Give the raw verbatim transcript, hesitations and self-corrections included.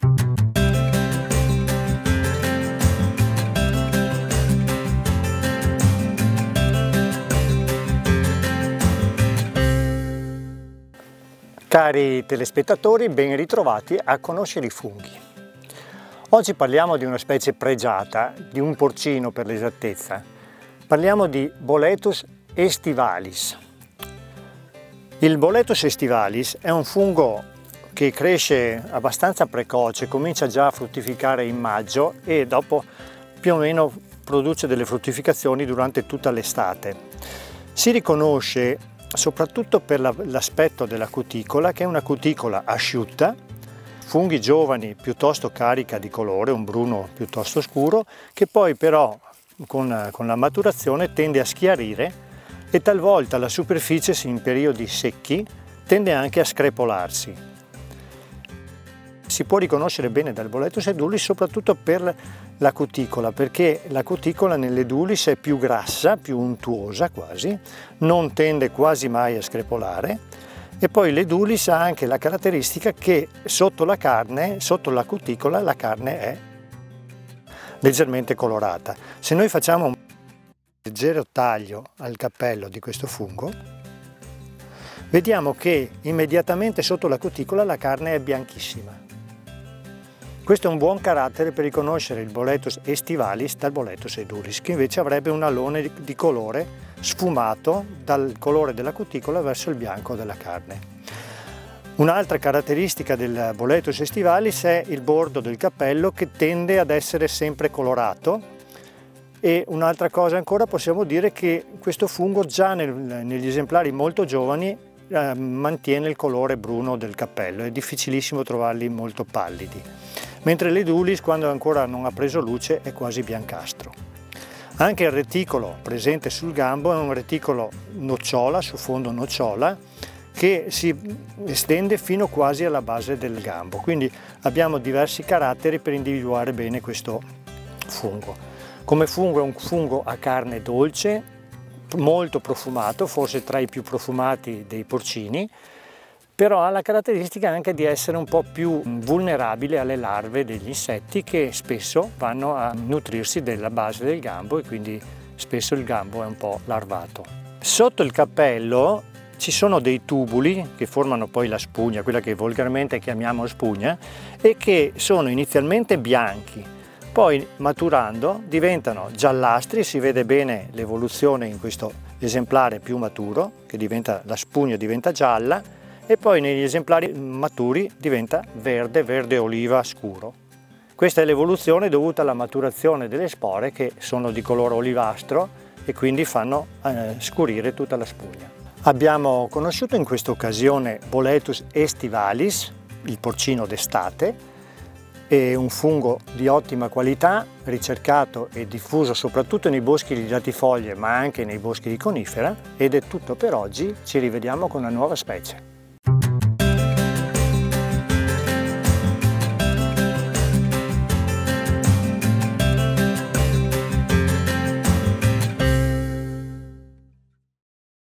Cari telespettatori, ben ritrovati a conoscere i funghi. Oggi parliamo di una specie pregiata, di un porcino per l'esattezza. Parliamo di Boletus aestivalis. Il Boletus aestivalis è un fungo che cresce abbastanza precoce, comincia già a fruttificare in maggio e dopo più o meno produce delle fruttificazioni durante tutta l'estate. Si riconosce soprattutto per l'aspetto della cuticola, che è una cuticola asciutta, funghi giovani piuttosto carica di colore, un bruno piuttosto scuro, che poi però con, con la maturazione tende a schiarire e talvolta la superficie in periodi secchi tende anche a screpolarsi. Si può riconoscere bene dal Boletus edulis soprattutto per la cuticola, perché la cuticola nell'edulis è più grassa, più untuosa quasi, non tende quasi mai a screpolare, e poi l'edulis ha anche la caratteristica che sotto la carne, sotto la cuticola, la carne è leggermente colorata. Se noi facciamo un leggero taglio al cappello di questo fungo, vediamo che immediatamente sotto la cuticola la carne è bianchissima. Questo è un buon carattere per riconoscere il Boletus aestivalis dal Boletus edulis, che invece avrebbe un alone di colore sfumato dal colore della cuticola verso il bianco della carne. Un'altra caratteristica del Boletus aestivalis è il bordo del cappello, che tende ad essere sempre colorato, e un'altra cosa ancora possiamo dire che questo fungo già nel, negli esemplari molto giovani eh, mantiene il colore bruno del cappello, è difficilissimo trovarli molto pallidi. Mentre l'edulis, quando ancora non ha preso luce, è quasi biancastro. Anche il reticolo presente sul gambo è un reticolo nocciola, su fondo nocciola, che si estende fino quasi alla base del gambo. Quindi abbiamo diversi caratteri per individuare bene questo fungo. Come fungo è un fungo a carne dolce, molto profumato, forse tra i più profumati dei porcini, però ha la caratteristica anche di essere un po' più vulnerabile alle larve degli insetti, che spesso vanno a nutrirsi della base del gambo e quindi spesso il gambo è un po' larvato. Sotto il cappello ci sono dei tubuli che formano poi la spugna, quella che volgarmente chiamiamo spugna, e che sono inizialmente bianchi, poi maturando diventano giallastri, si vede bene l'evoluzione in questo esemplare più maturo, che diventa, la spugna diventa gialla, e poi negli esemplari maturi diventa verde, verde oliva scuro. Questa è l'evoluzione dovuta alla maturazione delle spore, che sono di colore olivastro e quindi fanno eh, scurire tutta la spugna. Abbiamo conosciuto in questa occasione Boletus aestivalis, il porcino d'estate, è un fungo di ottima qualità, ricercato e diffuso soprattutto nei boschi di latifoglie ma anche nei boschi di conifera, ed è tutto per oggi. Ci rivediamo con una nuova specie.